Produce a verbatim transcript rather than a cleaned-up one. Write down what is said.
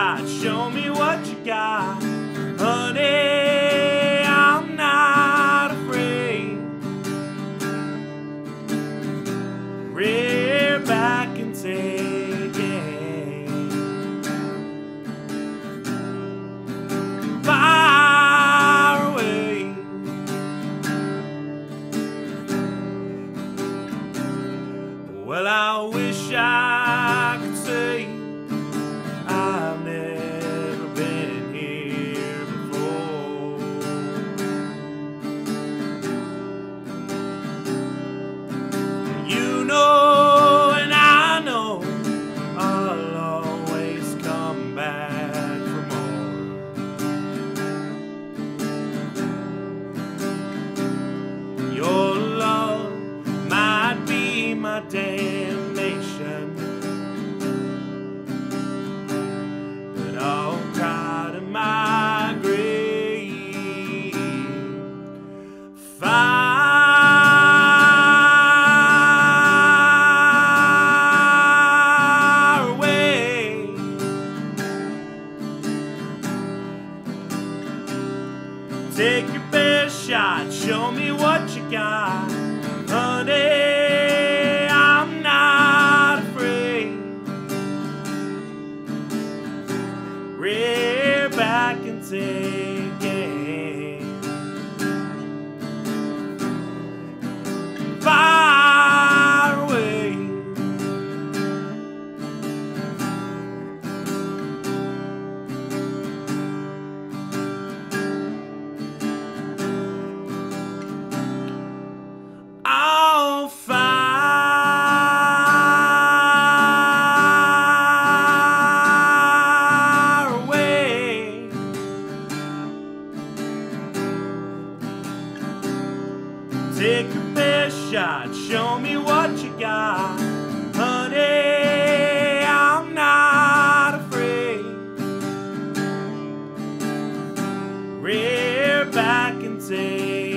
shot, show me what you got. Honey, I'm not afraid. Rear back and take it. Far away. Well, I wish I could say I've never been here before. You know and I know I'll always come back for more. Your love might be my damnation, but I'll cry to my grave. Far away. Take your best shot, show me what you got. Honey, I'm not afraid. Rear back and take it. Far away. I'll far away. Take your best shot, show me what you got. Honey, I'm not afraid. Rear back and take